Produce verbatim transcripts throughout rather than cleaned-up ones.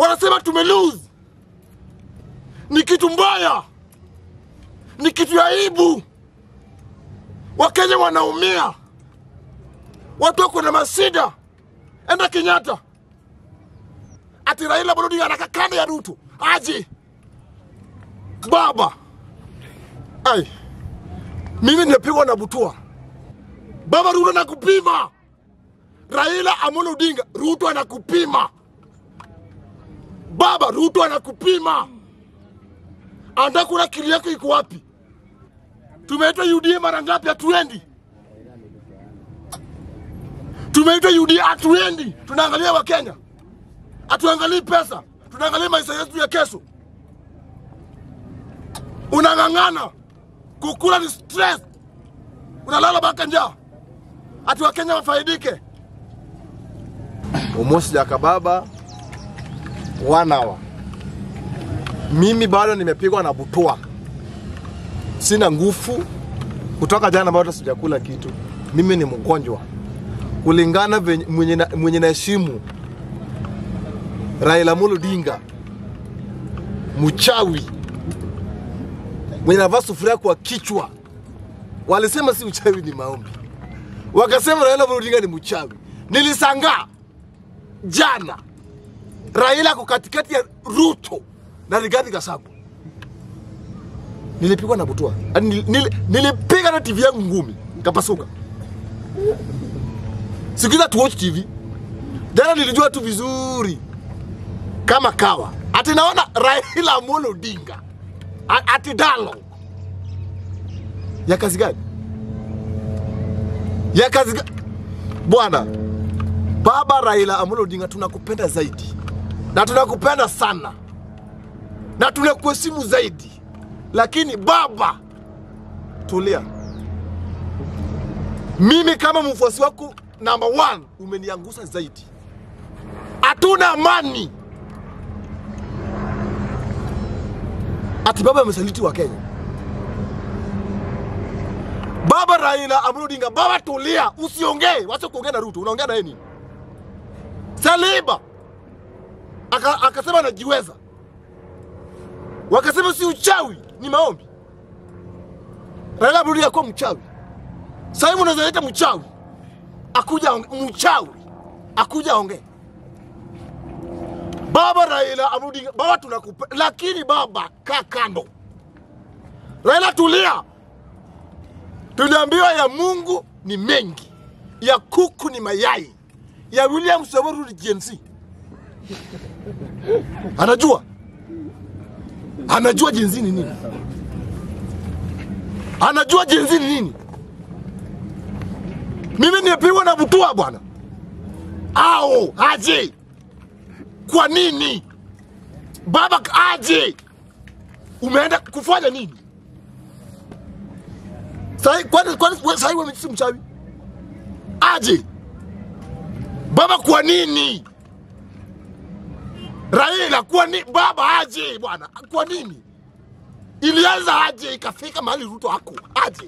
Wanasema tumelose. Ni kitu mbaya. Ni kitu ya aibu. Wakenya wanaumia. Watu wako na masida. Enda Kenyatta. Ati Raila Odinga anakaa kando ya Ruto. Aje. Baba. Ai. Mimi nimepigwa na butua. Baba, Ruto anakupima. Raila Amolo Odinga, Ruto anakupima. Baba, Ruto anakupima. Anda kuna kili yako iko wapi? Tumeitwa U D A mara ngapi hatuendi? Tumeitwa U D A hatuendi. Tunaangalia wa Kenya. Hatuangalii pesa. Tunaangalia maisha yetu ya kesho. Unangangana. Kukula ni stress. Unalala baka njaa. Ati wa Kenya wafaidike. Umosi ya kababa one hour. Mimi bado nimepigwa na butua. Sina nguvu. Kutoka jana bado sijakula kitu. Mimi ni mgonjwa. Kulingana mwenye na, mwenye na heshimu Raila Odinga, mchawi mwenye navaa sufuria kwa kichwa. Walisema si uchawi ni maombi. Wakasema Raila Odinga ni mchawi. Nilishangaa jana Raila kwa katikati ya Ruto na Rigathi Gachagua. Nilipigwa na butua. Nil, nil, nilipiga na T V yangu ngumi kapasuka. Sikiliza tu watch T V. Jana nilijua tu vizuri kama kawa. Ati naona Raila Odinga ati dialogue. Ya kazi gani? Ya kazi gani? Bwana, Baba Raila Odinga tunakupenda zaidi. Na tunakupenda sana. Na tunakuheshimu zaidi. Lakini baba, tulia. Mimi kama mfuasi wako number one umeniangusha zaidi. Hatuna amani. Ati baba amesaliti wa Kenya. Baba Raila Odinga, baba tulia, usiongee, wacha kuongea na Ruto, unaongea na nini? Saliba aka akasema anajiweza. Wakasema si uchawi, ni maombi. Raila Odinga kwa mchawi. Sasa hivi unaweza mchawi. Akuja mchawi. Akuja ongea. Baba Raila Odinga, baba tunakupa, lakini baba kaa kando. Raila tulia. Tuliambiwa ya Mungu ni mengi. Ya kuku ni mayai. Ya William Samoei ni G N C. Anajua. Anajua G N C ni nini? Anajua G N C ni nini? Mimi nimepigwa na butua bwana. Ao, aje. Kwa nini? Baba aje. Umeenda kufanya nini? Sai kwani kwani sai wewe si mchawi? Aje. Baba kwa nini? Raila kwa nini? Baba aje bwana. Kwa nini? Ilianza aje ikafika mahali Ruto hako. Aje.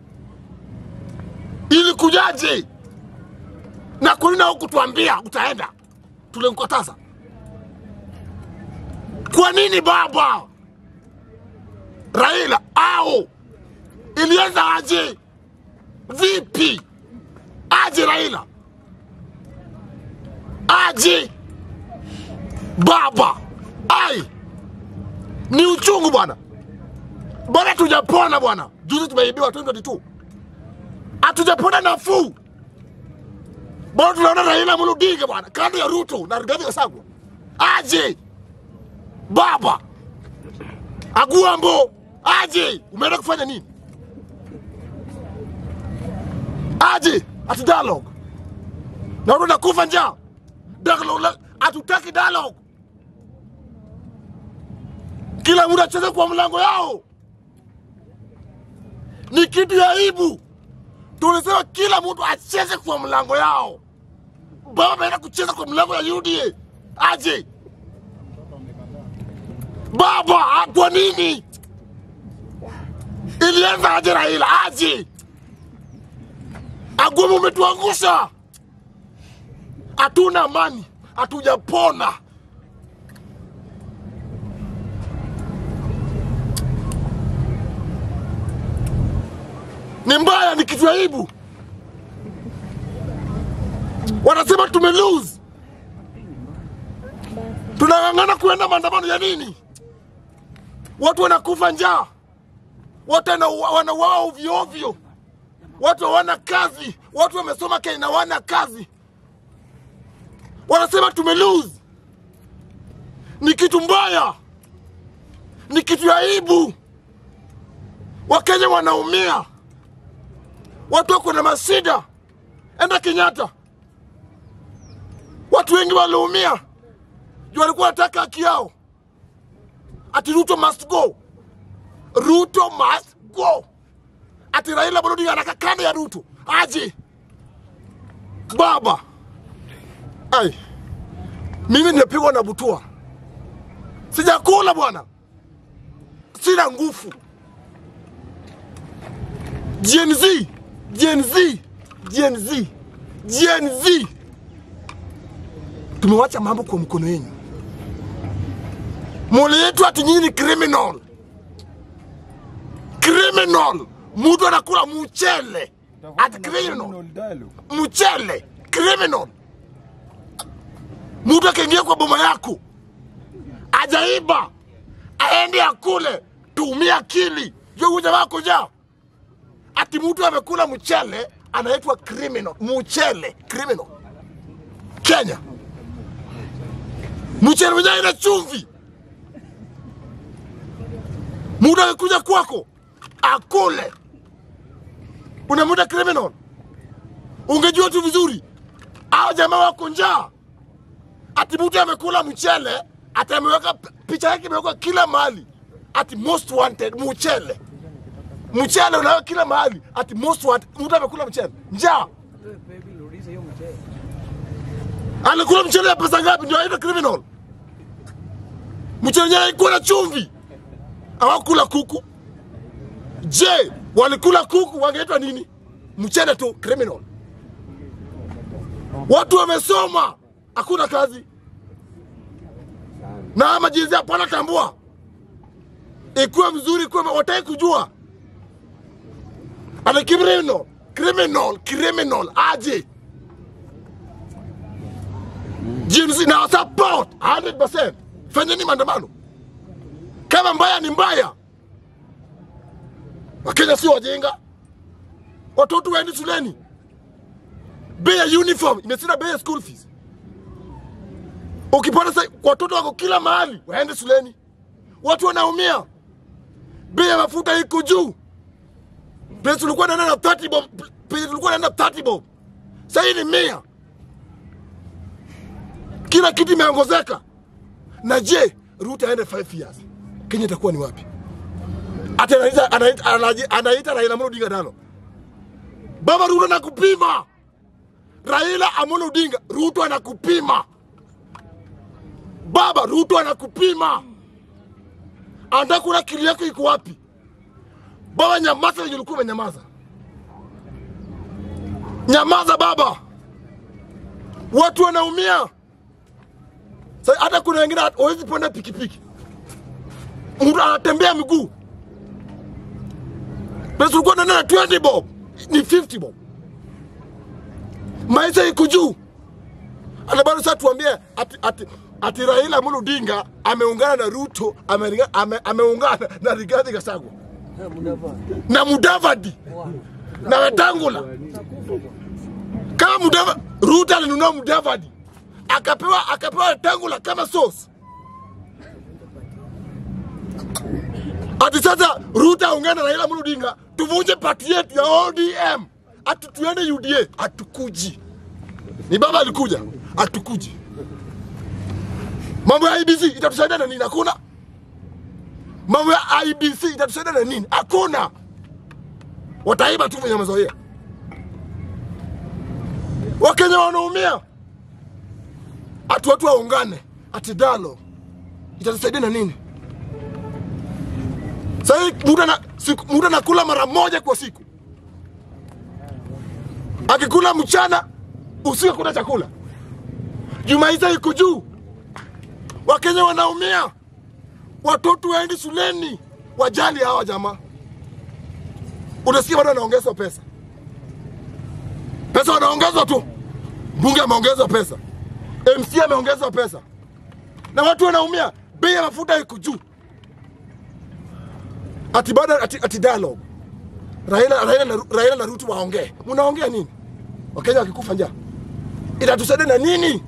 Ili kujaje? Na kwa nini hukutuambia utaenda? Tulimkataza. Kwa nini baba? Raila ao. Ilianza aje? Vipi? Aje Raila. Aje. Baba. Ai. Ni uchungu bwana. Bwana tujapona bwana. Juzi tumeibiwa twenty twenty-two. Hatujapona nafuu. Bwana tunaona Raila Odinga bwana. Kando ya Ruto na Rigathi Gachagua. Aje. Baba. Aguambo. Aje. Umeenda kufanya nini? Aje. Ati dialogue. Na Ruto nakufa njaa. Dialogue. Hatutaki dialogue. Kila mtu acheze kwa mlango yao. Ni kitu ya aibu. Tulisema kila mtu acheze kwa mlango yao. Baba anaenda kucheza kwa mlango ya U D A. Aje. Baba, kwa nini? Ilianza aje Raila, aje. Agumu umetuangusha. Hatuna amani, hatujapona. Ni mbaya, ni kitu aibu. Wanasema tume lose. Tunangangana kuenda maandamano ya nini? Watu wanakufa njaa. Watu wanauawa ovyo ovyo. Watu hawana kazi. Watu wamesoma Kenya hawana kazi. Wanasema tume lose. Ni kitu mbaya. Ni kitu aibu. Wakenya wanaumia. Watu wako na masida. Enda Kenyatta. Watu wengi waliumia. Juu walikuwa wanataka haki yao. Ati Ruto must go. Ruto must go. Ati Raila bado anaka kando ya Ruto. Aje. Baba. Ai. Mimi nimepigwa na butua. Sijakula bwana. Sina nguvu. Gen Z, Gen Z, Gen Z, Gen Z. Tumewacha mambo kwa mkono yenu. Mole yetu ati nyinyi ni criminal. Criminal. Mtu anakula mchele. Ati criminal. Mchele. Criminal. Mtu akaingia kwa boma yako. Ajaiba. Aende akule. Tumia akili. Yo uja wako ja. Ati mtu amekula mchele anaitwa criminal. Mchele. Criminal. Kenya. Mchele mwenye ina chumvi. Muda amekuja kwako akule. Unamuda criminal. Ungejua tu vizuri. Hao jamaa wako njaa. Ati mtu amekula mchele, ati ameweka picha yake imewekwa kila mahali. Ati most wanted mchele. Mchele unaweka kila mahali. Ati most wanted mtu amekula mchele. Njaa. Alikula mchele ya pesa ngapi ndio aitwa criminal? Mchele yenyewe ilikuwa na chumvi. Hawakula kuku. Je, walikula kuku wangeitwa nini? Mchele tu, criminal. Watu wamesoma, hakuna kazi. Na ama jinsi hapo anatambua. Ikuwa mzuri kwa wataki kujua. Ana criminal, criminal, criminal aje. Jinsi na support one hundred percent. Fanyeni maandamano. Kama mbaya ni mbaya. Wakenya si wajinga. Watoto waende shuleni. Bei ya uniform imesina bei ya school fees. Ukipata sasa watoto wako kila mahali waende shuleni. Watu wanaumia. Bei ya mafuta iko juu. Pesa tulikuwa naenda na thirty bob, pesa tulikuwa naenda thirty bob. Sasa hii ni mia. Kila kitu imeongezeka. Na je, Ruto aende five years. Kenya itakuwa ni wapi? Ati anaita anaita anaita Raila Amolo Odinga nalo. Baba Ruto anakupima. Raila Amolo Odinga, Ruto anakupima. Baba Ruto anakupima. Anda kuna kili yako iko wapi? Baba nyamaza, ulikuwa umenyamaza. Nyamaza baba. Watu wanaumia. Sasa hata kuna wengine hawezi panda pikipiki. Mtu anatembea miguu. Pesa ulikuwa unaenda twenty bob, ni fifty bob. Maisha iko juu. Anabado sasa tuambie ati ati ati Raila Amolo Odinga ameungana na Ruto, ameungana ame, ameungana na Rigathi Gachagua. Na Mudavadi. Na Wetangula. Kama Mudavadi, Ruto alinunua Mudavadi. Akapewa akapewa Wetangula kama source. Ati sasa Ruto aungana na Raila Amolo Odinga, tuvunje party yetu ya O D M. Ati tuende U D A, atukuji. Ni baba alikuja, atukuji. Mambo ya I B C itatusaidia na nini? Hakuna. Mambo ya I B C itatusaidia na nini? Hakuna. Wataiba tu venye mazoea. Wakenya wanaumia. Atu watu waungane, ati dalo. Itatusaidia na nini? Sasa muda na siku muda nakula mara moja kwa siku. Akikula mchana, usiku kuna chakula. Jumaisa iko juu. Wakenya wanaumia. Watoto waende shuleni. Wajali hawa jamaa. unasikia bado anaongezwa pesa. Pesa wanaongezwa tu. Bunge ameongezwa pesa. M C ameongezwa pesa. Na watu wanaumia, bei ya mafuta iko juu. Ati bado ati, ati dialogue. Raila Raila na Raila na Ruto waongee. Mnaongea nini? Wakenya wakikufa njaa. Itatusaidia na nini?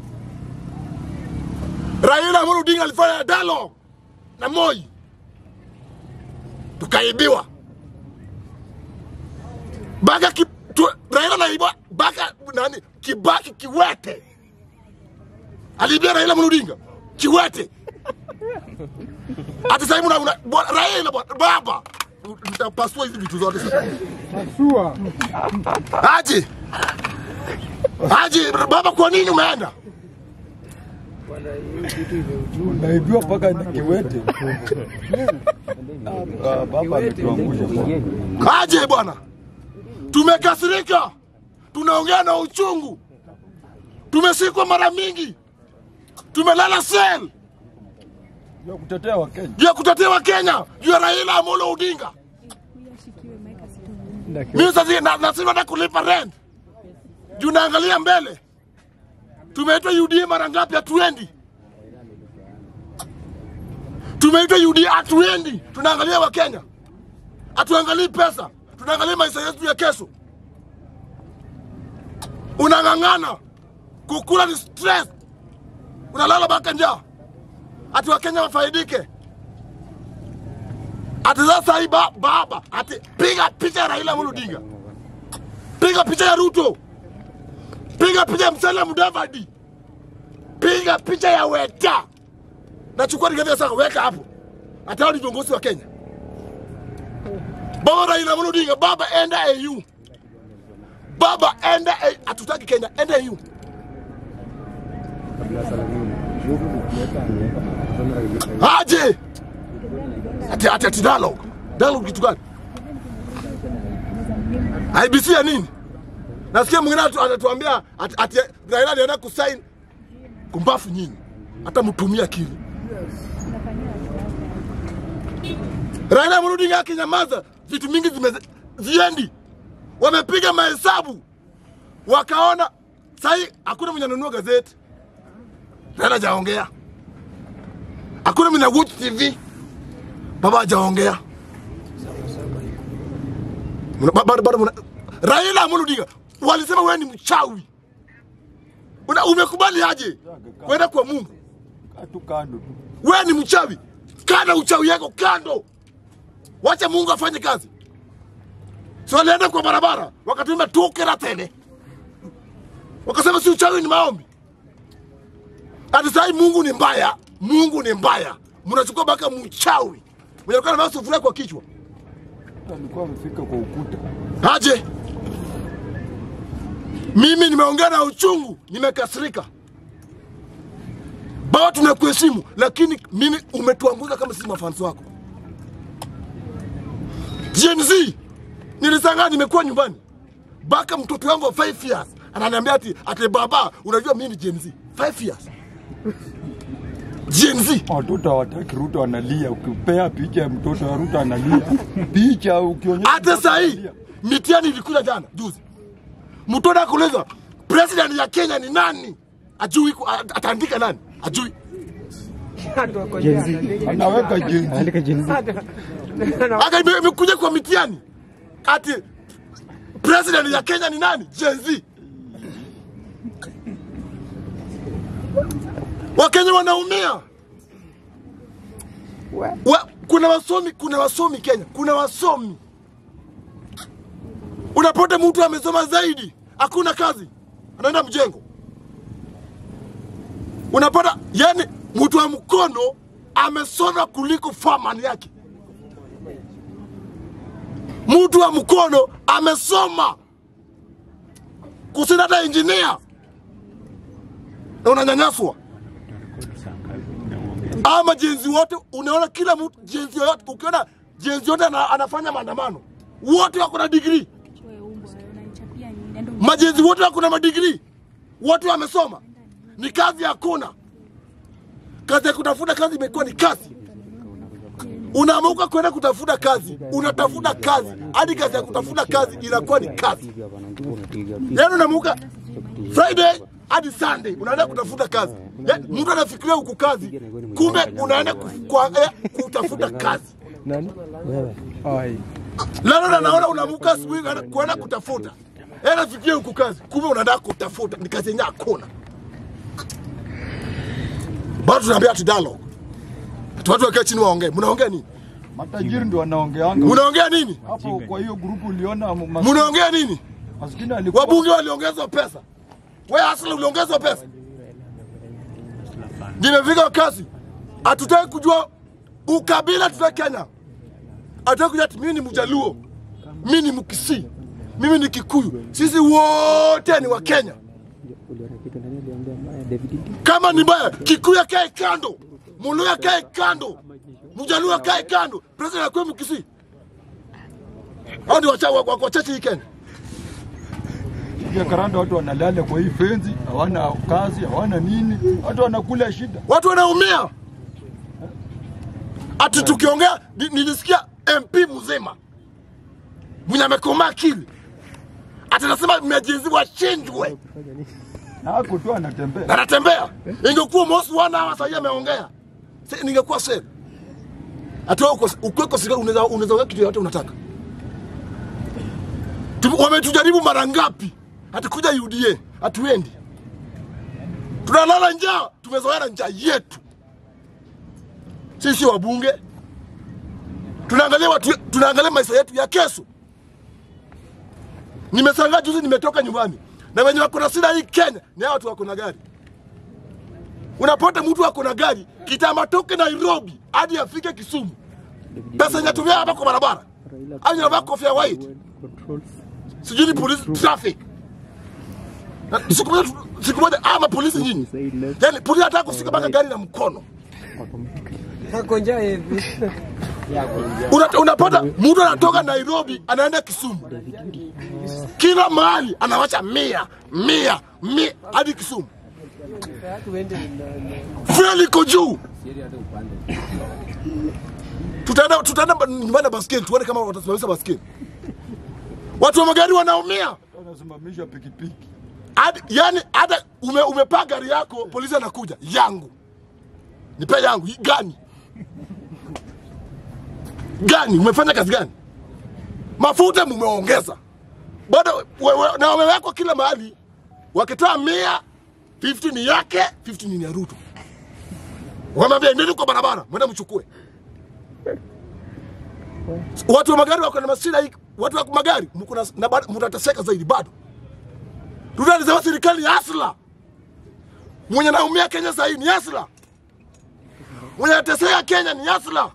Raila Amolo Odinga alifanya dialogue na Moi. Tukaibiwa. Baka ki, tu, Raila na iba baka nani Kibaki Kiwete. Alibia Raila Amolo Odinga. Kiwete. Ati sasa una, una Raila baba nitapasua hizi vitu zote sasa. Pasua. Aje. Aje baba, kwa nini umeenda? Unaibiwa mpaka ni Kiwete. Baba alituangusha. Aje bwana. Tumekasirika. Tunaongea na uchungu. Tumesikwa mara mingi. Tumelala cell. Ya kutetea wa Kenya. Ya kutetea wa Kenya. Ya Raila Amolo Odinga. Mimi sasa na nasema na kulipa rent. Juu naangalia mbele. Tumeitwa U D A mara ngapi hatuendi? Tumeitwa U D A hatuendi. Tunaangalia wa Kenya. Hatuangalii pesa. Tunaangalia maisha yetu ya kesho. Unangangana. Kukula ni stress. Unalala baka njaa. Ati wa Kenya wafaidike. Ati sasa hii baba, ati piga picha ya Raila Amolo Odinga. Piga picha ya Ruto. Piga picha ya Musalia Mudavadi. Piga picha ya Weta. Na chukua Rigathi sasa weka hapo. Hata wale viongozi wa Kenya. Baba Raila Amolo Odinga, baba enda A U. Baba enda A U. Hatutaki Kenya, enda A U. Aje. Ati ati ati dialogue. Dialogue kitu gani? I B C ya nini? Nasikia mwingine anatuambia ati, ati Raila anaenda kusign kumbafu nyinyi. Hata mtumia akili. Raila Amolo Odinga akinyamaza, vitu mingi zimeziendi. Wamepiga mahesabu. Wakaona sai hakuna mwenye ananunua gazeti. Raila hajaongea. Hakuna mwenye watch T V. Baba hajaongea. Baba baba Raila Amolo Odinga walisema wewe ni mchawi. Una umekubali aje? Kwenda kwa Mungu. Tu kando tu. Wewe ni mchawi. Kana uchawi yako kando. Wacha Mungu afanye kazi. Sio alienda kwa barabara, wakatumia tokera tene. Wakasema si uchawi ni maombi. Hadi sasa Mungu ni mbaya, Mungu ni mbaya. Mnachukua baka mchawi. Mnakuwa na sufuria kwa kichwa. Alikuwa amefika kwa ukuta. Aje. Mimi nimeongea na uchungu, nimekasirika. Baba tunakuheshimu, lakini mimi umetuanguza kama sisi mafans wako. Gen Z, nilishangaa nimekuwa nyumbani. Baka mtoto wangu wa five years ananiambia ati ati baba, unajua mimi ni Gen Z. five years. Gen Z. Watoto hawataki Ruto analia. Ukipea picha ya mtoto wa Ruto analia. Picha ukionyesha. Hata sasa hii mitiani ilikuja jana juzi. Mtoto akuuliza president ya Kenya ni nani? Ajui ataandika nani? Ajui. Gen Z. Anaweka Gen Z. Andika Gen Z. Aka imekuja kwa mitiani. Ati president ya Kenya ni nani? Gen Z. Wakenya wanaumia. Wa, kuna wasomi, kuna wasomi Kenya, kuna wasomi. Unapata mtu amesoma zaidi, hakuna kazi, anaenda mjengo. Unapata yani mtu wa mkono amesoma kuliko foreman yake. Mtu wa mkono amesoma kushinda hata engineer. Na unanyanyaswa. Ama jenzi wote, unaona kila mtu jenzi yote, ukiona jenzi yote anafanya maandamano. Wote wako na degree. Majenzi wote wako na madegree. Wote wamesoma. Ni kazi hakuna. Kazi ya kutafuta kazi imekuwa ni kazi. Unaamuka kwenda kutafuta kazi, unatafuta kazi, hadi kazi ya kutafuta kazi inakuwa ni kazi. Yaani unaamuka Friday hadi Sunday unaenda kutafuta kazi. Mtu anafikiria huku kazi, kumbe unaenda kwa eh, kutafuta kazi. Nani? Wewe. Ai. Lalo na naona unaamuka asubuhi kwenda kutafuta. Yeye anafikiria huku kazi, kumbe unaenda kutafuta, ni kazi yenyewe hakuna. Bado tunaambia ati dialogue. Watu wakae chini waongee. Mnaongea nini? Matajiri ndio wanaongeanga. Mnaongea nini? Hapo kwa hiyo grupu uliona mnaongea nini? Maskini alikuwa wabunge waliongezwa pesa. Wewe asili uliongezwa pesa. Nimefika kazi. Hatutaki kujua ukabila tuta Kenya. Hatutaki kujua mimi ni Mjaluo. Mimi ni Mkisii. Mimi ni Kikuyu. Sisi wote ni wa Kenya. Kama ni mbaya, Kikuyu kae kando. Muluya kae kando. Mjaluo kae kando. President akwe Mkisii. Hao ndio wacha wachache hii Kenya. Ya karanda watu wanalala kwa hii fenzi, hawana kazi, hawana nini. Watu wanakula shida. Watu wanaumia. Ati tukiongea nilisikia M P mzima. Mwenye amekoma akili. Ati nasema mmejenzi wachinjwe. Na hako tu anatembea. Anatembea. Ingekuwa mosi wana hawa sasa ameongea. Sasa ningekuwa sasa. Ati uko uko sika unaweza unaweza kitu yote unataka. Wametujaribu mara ngapi? Hatakuja U D A, hatuendi. Tunalala njaa, tumezoea njaa yetu. Sisi wabunge tunaangalia watu, tunaangalia maisha yetu ya kesho. Nimeshangaa juzi nimetoka nyumbani. Na wenye wako na shida hii Kenya, ni watu wako na gari. Unapata mtu wako na gari, kitama toke Nairobi hadi afike Kisumu. Pesa inatumia hapa kwa barabara. Au inavaa kofia white. Sijui ni police traffic. Siku moja siku moja ama polisi nyinyi. Yaani polisi anataka kusika baka gari na mkono. Hakonja hivi. Unapata mtu anatoka Nairobi anaenda Kisumu. Kila mahali anawacha mia, mia, mia hadi Kisumu. Fueli iko juu. Tutaenda tutaenda nyumbani baskeli tuone kama watasimamisha baskeli. Watu wa magari wanaumia. Wanasimamisha pikipiki. Ad, yani hata ume, umepaa gari yako, polisi anakuja, yangu. Nipe yangu, gani? Gani? Umefanya kazi gani? Mafuta mumeongeza. Bado na wamewekwa kila mahali. Wakitoa mia, hamsini ni yake, hamsini ni ya Ruto. Wamwambia ndio kwa barabara, mwenda mchukue. Watu wa magari wako na mashida hii, watu wa magari mko na mtateseka zaidi bado. Ruto alisema serikali ya asla. Mwenye naumia Kenya sasa hii ni asla. Mwenye anateseka Kenya ni asla.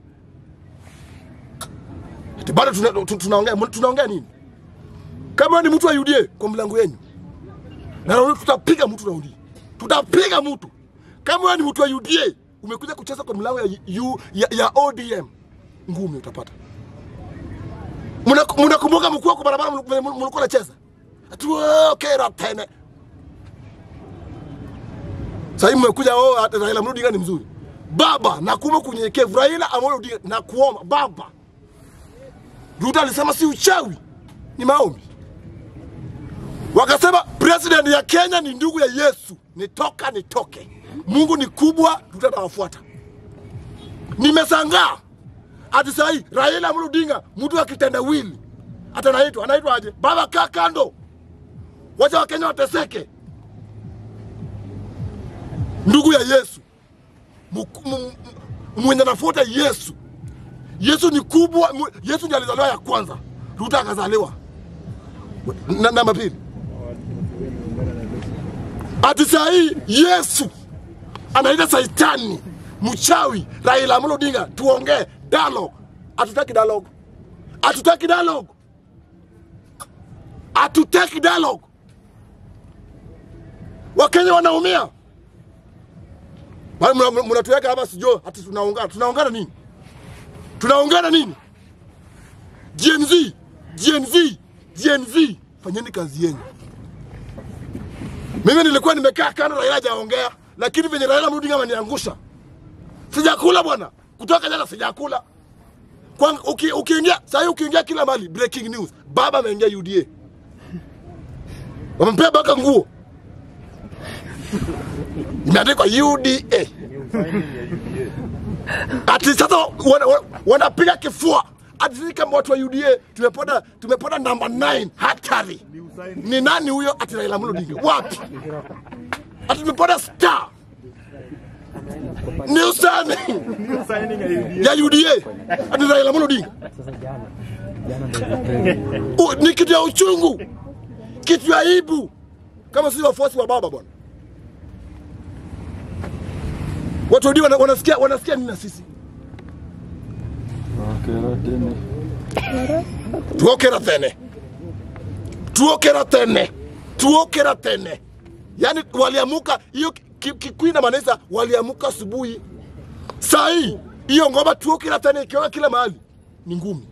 Ati bado tunaongea tunaongea nini? Kama ni mtu wa U D A kwa mlango wenu. Na leo tutapiga mtu na U D A. Tutapiga mtu. Kama ni mtu wa U D A umekuja kucheza kwa mlango ya, ya, ya O D M, ngumi utapata. Mnakumbuka mkuu kwa barabara mlikuwa nacheza? Ati okay ratene. Sasa mmekuja oh Raila Amolo Odinga ni mzuri. Baba nakuomba kunyenyekevu Raila Amolo Odinga na kuomba baba. Ruto alisema si uchawi, ni maombi. Wakasema president ya Kenya ni ndugu ya Yesu, nitoka nitoke. Mungu ni kubwa, Ruto atawafuata. Nimeshangaa. Ati sasa hii Raila Amolo Odinga mtu akitendawili atanaitwa anaitwa aje? Baba kaa kando. Wacha wa Kenya wateseke. Ndugu ya Yesu. Mwenye nafuata Yesu. Yesu ni kubwa, Yesu ndiye alizaliwa ya kwanza. Ruto akazaliwa. Na namba pili. Ati sasa hii Yesu anaita Saitani, mchawi, Raila Amolo Odinga tuongee dialogue. Hatutaki dialogue. Hatutaki dialogue. Hatutaki dialogue. Wakenya wanaumia. Bali mnatuweka hapa sijui ati tunaongana. Tunaongana nini? Tunaongana nini? Gen Z, Gen Z, Gen Z, fanyeni kazi yenu. Mimi nilikuwa nimekaa kando Raila hajaongea, lakini venye Raila Amolo Odinga ameniangusha. Sijakula bwana. Kutoka jana sijakula. Kwa uki, ukiingia sasa ukiingia kila mahali breaking news. Baba ameingia U D A. Wamempea baka nguo. Imeandikwa U D A. Ati sasa wanapiga wana kifua. Ati kama watu wa U D A tumepata tumepata number nine hatari. Ni nani huyo? Ati Raila Odinga. Wapi? Ati tumepata star. New signing. New signing ya U D A. Ati Raila Odinga. Sasa jana. Jana ni kitu ya uchungu. Kitu ya aibu. Kama sisi wafuasi wa baba bwana. Watu wadi wanasikia wanasikia nini na sisi? Tuokera tene. Tuokera tene. Tuokera tene. Tuokera tene. Yaani waliamuka hiyo Kikuina Manesa waliamuka asubuhi. Saa hii hiyo ngoma tuokera tene ikiwa kila mahali ni ngumi.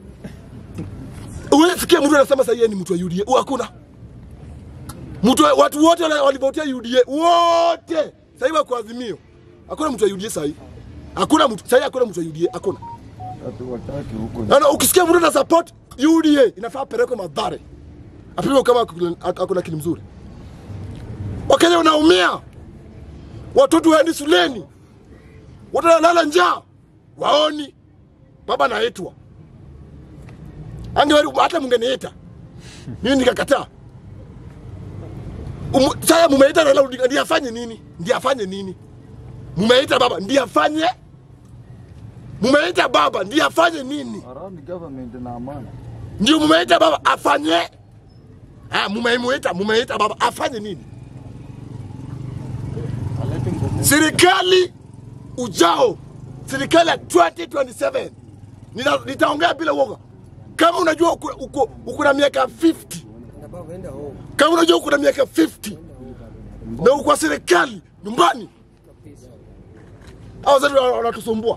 Wewe sikia mtu anasema sasa yeye ni mtu wa U D A. Hakuna. Mtu watu wote walivotea U D A wote. Sasa hivi kwa Azimio. Hakuna mtu wa U D A sasa hivi. Hakuna mtu sasa hivi hakuna mtu wa U D A hakuna. Watu wataki huko. Na ukisikia mtu ana support U D A inafaa pelekwe Mathare. Apigwe kama hakuna kitu mzuri. Wakenya wanaumia. Watoto waendi shuleni. Watu wanalala njaa. Waoni. Baba anaitwa. Ange hata mngeniita. Mimi nikakataa. Um, sasa mumeita Raila Odinga ndiye afanye nini? Ndiye afanye nini? Mumeita baba ndiye afanye? Mumeita baba ndiye afanye nini? Around government na amana. Ndio mumeita baba afanye? Ah, mumeita mumeita baba afanye nini? Serikali ujao. Serikali ya twenty twenty-seven. Nita, nitaongea bila uoga. Kama unajua uko uko, uko na miaka fifty. Kama unajua uko na miaka fifty. Na uko kwa serikali nyumbani. Hao wazee wanatusumbua.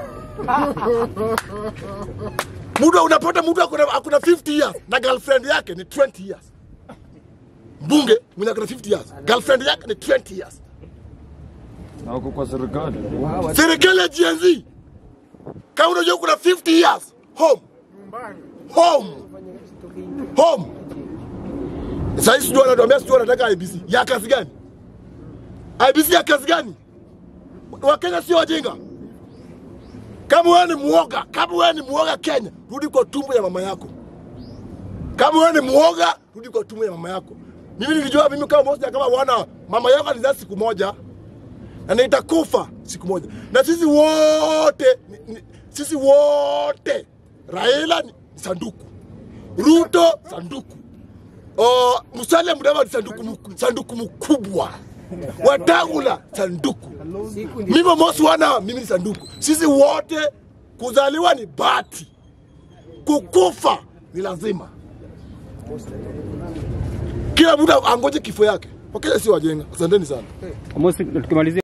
Muda unapata mtu akuna fifty years na girlfriend yake ni twenty years. Mbunge mwenye akuna fifty years, girlfriend yake ni twenty years. Na uko kwa serikali. Serikali ya G N Z. Kama unajua kuna fifty years, home. Home. Home. Sasa sisi ndio wanatuambia sisi tunataka I B C. Ya kazi gani? I B C ya kazi gani? Wakenya sio wajinga. Kama wewe ni muoga, kama wewe ni muoga Kenya, rudi kwa tumbo ya mama yako. Kama wewe ni muoga, rudi kwa tumbo ya mama yako. Mimi nilijua mimi kama bosi kama wana mama yako alizaa siku moja na nitakufa siku moja. Na sisi wote ni, ni, sisi wote Raila ni sanduku. Ruto sanduku. Oh, Musalia Mudavadi sanduku sanduku mkubwa. Wetangula sanduku. Mimi mosi wana mimi ni sanduku. Sisi wote kuzaliwa ni bahati. Kukufa ni lazima. Kila mtu angoje kifo yake. Wakenya si wajenga. Asanteni sana. Tukimalizia